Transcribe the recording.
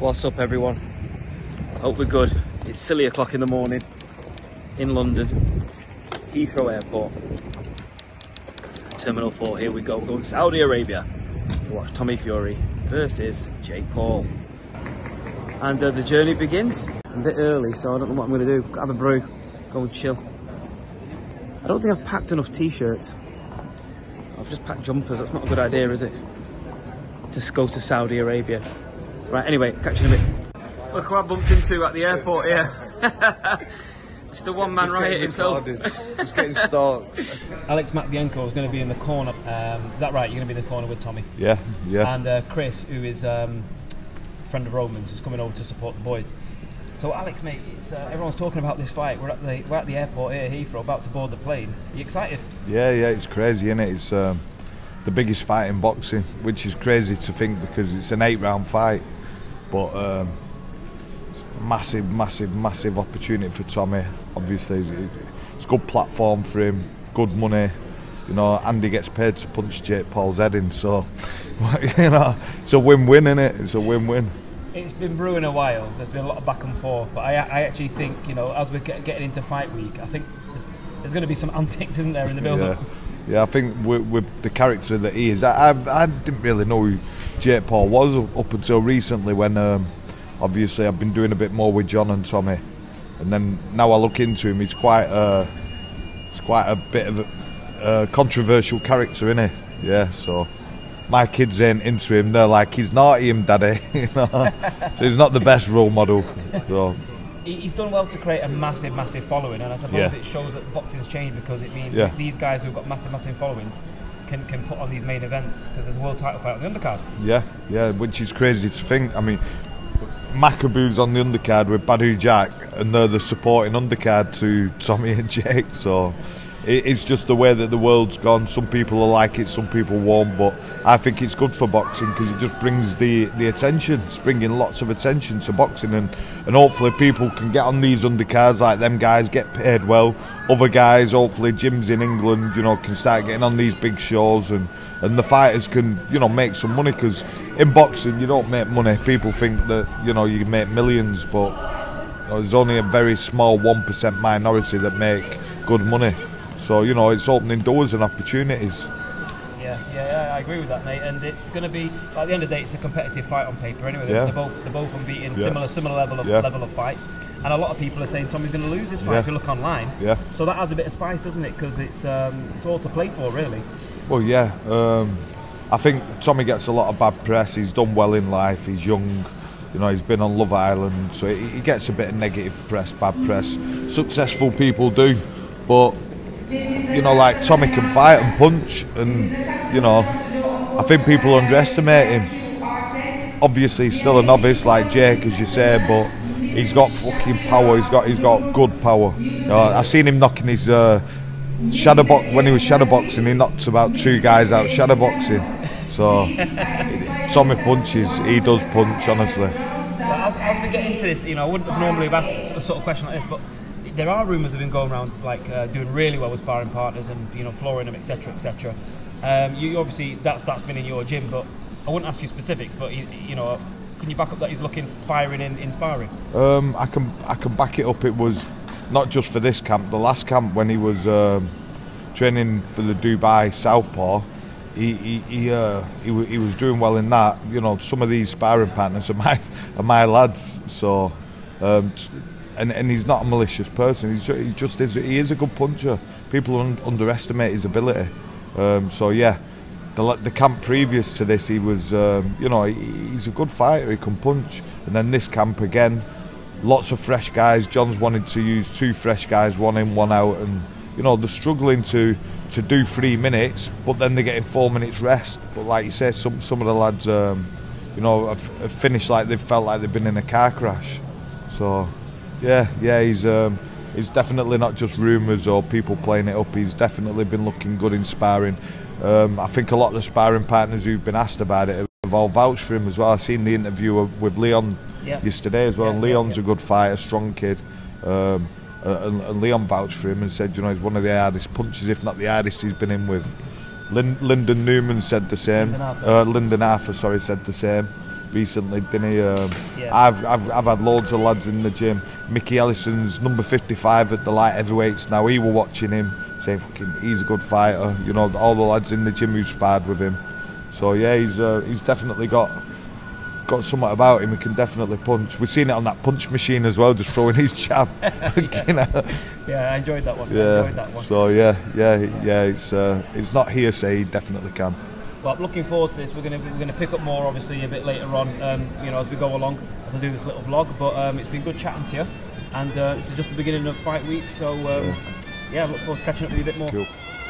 What's up, everyone? Hope we're good. It's silly o'clock in the morning in London, Heathrow Airport, Terminal 4. Here we go. We're going to Saudi Arabia to watch Tommy Fury versus Jake Paul. And the journey begins a bit early, so I don't know what I'm going to do. Have a brew, go and chill. I don't think I've packed enough t-shirts. I've just packed jumpers. That's not a good idea, is it? To go to Saudi Arabia. Right, anyway, catch you in a bit. Look who I bumped into at the airport here. It's the one-man riot himself. Just getting started. Alex Matvienko is going to be in the corner. Is that right? You're going to be in the corner with Tommy? Yeah. And Chris, who is a friend of Roman's, is coming over to support the boys. So Alex, mate, it's, everyone's talking about this fight. We're at the airport here, Heathrow, about to board the plane. Are you excited? Yeah, it's crazy, isn't it? It's the biggest fight in boxing, which is crazy to think because it's an 8-round fight. But massive opportunity for Tommy. Obviously, it's a good platform for him, good money. You know, Andy gets paid to punch Jake Paul's head in, so you know, it's a win-win, isn't it? It's a win-win. It's been brewing a while. There's been a lot of back and forth, but I actually think, you know, as we're getting into fight week, I think there's going to be some antics, isn't there, in the build-up? Yeah, I think with the character that he is, I didn't really know who Jake Paul was up until recently when obviously I've been doing a bit more with John and Tommy, and then now I look into him, he's quite a bit of a controversial character, isn't he? Yeah, so my kids ain't into him, they're like, he's naughty him, daddy. You know? So he's not the best role model. So he's done well to create a massive following, and I suppose it shows that boxing's changed because it means these guys who've got massive followings can put on these main events because there's a world title fight on the undercard. Yeah, which is crazy to think. I mean, Macaboos on the undercard with Badou Jack, and they're the supporting undercard to Tommy and Jake. So it's just the way that the world's gone. Some people will like it, some people won't, but I think it's good for boxing because it just brings the attention. It's bringing lots of attention to boxing, and hopefully people can get on these undercards like them guys, get paid well. Other guys, hopefully gyms in England, you know, can start getting on these big shows, and the fighters can, you know, make some money, because in boxing you don't make money. People think that, you know, you can make millions, but there's only a very small 1% minority that make good money. So, you know, it's opening doors and opportunities. Yeah, I agree with that, mate. And it's going to be, at the end of the day, it's a competitive fight on paper anyway. They're both unbeaten, similar level of fights. And a lot of people are saying Tommy's going to lose this fight if you look online. Yeah. So that adds a bit of spice, doesn't it? Because it's all to play for, really. Well, yeah. I think Tommy gets a lot of bad press. He's done well in life. He's young. You know, he's been on Love Island, so he gets a bit of negative press, bad press. Successful people do, but you know, like Tommy can fight and punch, and you know, I think people underestimate him. Obviously, he's still a novice like Jake, as you say, but he's got fucking power. He's got good power. I seen him knocking his shadowbox when he was shadowboxing. He knocked about 2 guys out shadowboxing. So Tommy punches. He does punch, honestly. As we get into this, you know, I wouldn't have normally have asked a sort of question like this, but there are rumours of him going around like doing really well with sparring partners and, you know, flooring them, etc. You obviously that's been in your gym, but I wouldn't ask you specifics. But you know, can you back up that he's looking firing in sparring? I can back it up. It was not just for this camp. The last camp when he was training for the Dubai Southpaw, he was doing well in that. You know, some of these sparring partners are my lads. So. And he's not a malicious person. He is a good puncher. People underestimate his ability. So yeah, the camp previous to this, he was, you know, he's a good fighter. He can punch. And then this camp again, lots of fresh guys. John's wanted to use 2 fresh guys, 1 in, 1 out, and you know, they're struggling to do 3 minutes, but then they're getting 4 minutes rest. But like you said, some of the lads, you know, have finished like they've felt like they've been in a car crash. So. Yeah, he's definitely not just rumours or people playing it up. He's definitely been looking good in sparring. I think a lot of the sparring partners who've been asked about it have all vouched for him as well. I've seen the interview with Leon yesterday as well. And Leon's a good fighter, strong kid. And Leon vouched for him and said, you know, he's one of the hardest punchers, if not the hardest he's been in with. Lyndon Newman said the same. Lyndon Arthur, said the same. recently, didn't he? I've had loads of lads in the gym. Mickey Ellison's number 55 at the light heavyweights now. He were watching him, saying, "Fucking, he's a good fighter." You know, all the lads in the gym who sparred with him. So yeah, he's definitely got something about him. He can definitely punch. We've seen it on that punch machine as well, just throwing his jab. Yeah, I enjoyed that one. So yeah. It's not hearsay. He definitely can. Well, looking forward to this. We're going to pick up more, obviously, a bit later on. As we go along, as I do this little vlog. But it's been good chatting to you, and this is just the beginning of fight week. So look forward to catching up with you a bit more. Cool.